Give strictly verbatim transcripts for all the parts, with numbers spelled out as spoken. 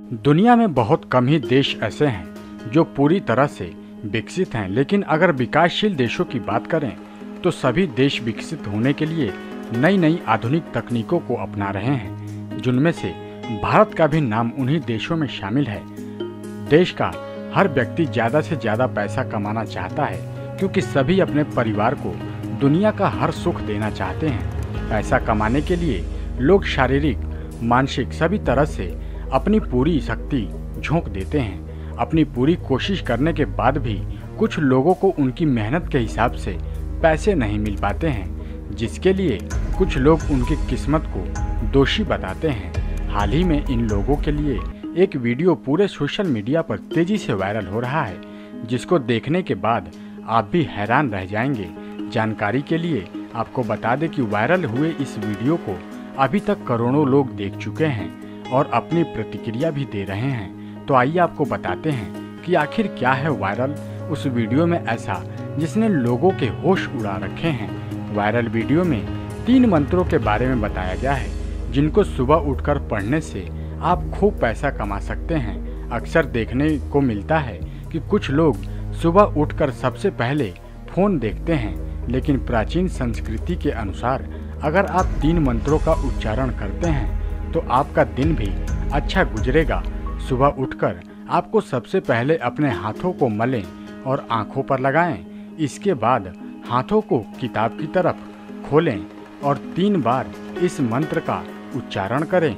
दुनिया में बहुत कम ही देश ऐसे हैं जो पूरी तरह से विकसित हैं, लेकिन अगर विकासशील देशों की बात करें तो सभी देश विकसित होने के लिए नई नई आधुनिक तकनीकों को अपना रहे हैं, जिनमें से भारत का भी नाम उन्हीं देशों में शामिल है। देश का हर व्यक्ति ज़्यादा से ज़्यादा पैसा कमाना चाहता है, क्योंकि सभी अपने परिवार को दुनिया का हर सुख देना चाहते हैं। पैसा कमाने के लिए लोग शारीरिक, मानसिक सभी तरह से अपनी पूरी शक्ति झोंक देते हैं। अपनी पूरी कोशिश करने के बाद भी कुछ लोगों को उनकी मेहनत के हिसाब से पैसे नहीं मिल पाते हैं, जिसके लिए कुछ लोग उनकी किस्मत को दोषी बताते हैं। हाल ही में इन लोगों के लिए एक वीडियो पूरे सोशल मीडिया पर तेजी से वायरल हो रहा है, जिसको देखने के बाद आप भी हैरान रह जाएंगे। जानकारी के लिए आपको बता दें कि वायरल हुए इस वीडियो को अभी तक करोड़ों लोग देख चुके हैं और अपनी प्रतिक्रिया भी दे रहे हैं। तो आइए आपको बताते हैं कि आखिर क्या है वायरल उस वीडियो में ऐसा जिसने लोगों के होश उड़ा रखे हैं। वायरल वीडियो में तीन मंत्रों के बारे में बताया गया है, जिनको सुबह उठकर पढ़ने से आप खूब पैसा कमा सकते हैं। अक्सर देखने को मिलता है कि कुछ लोग सुबह उठकर सबसे पहले फोन देखते हैं, लेकिन प्राचीन संस्कृति के अनुसार अगर आप तीन मंत्रों का उच्चारण करते हैं तो आपका दिन भी अच्छा गुजरेगा। सुबह उठकर आपको सबसे पहले अपने हाथों को मलें और आंखों पर लगाएं। इसके बाद हाथों को किताब की तरफ खोलें और तीन बार इस मंत्र का उच्चारण करें।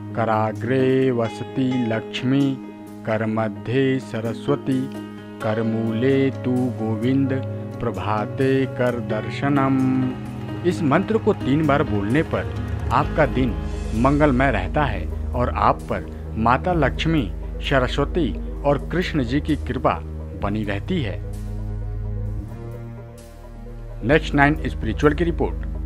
कराग्रे वसति लक्ष्मी, कर मध्य सरस्वती, कर मूले तू गोविंद, प्रभाते कर दर्शनम। इस मंत्र को तीन बार बोलने पर आपका दिन मंगलमय रहता है और आप पर माता लक्ष्मी, सरस्वती और कृष्ण जी की कृपा बनी रहती है। नेक्स्ट नाइन स्पिरिचुअल की रिपोर्ट।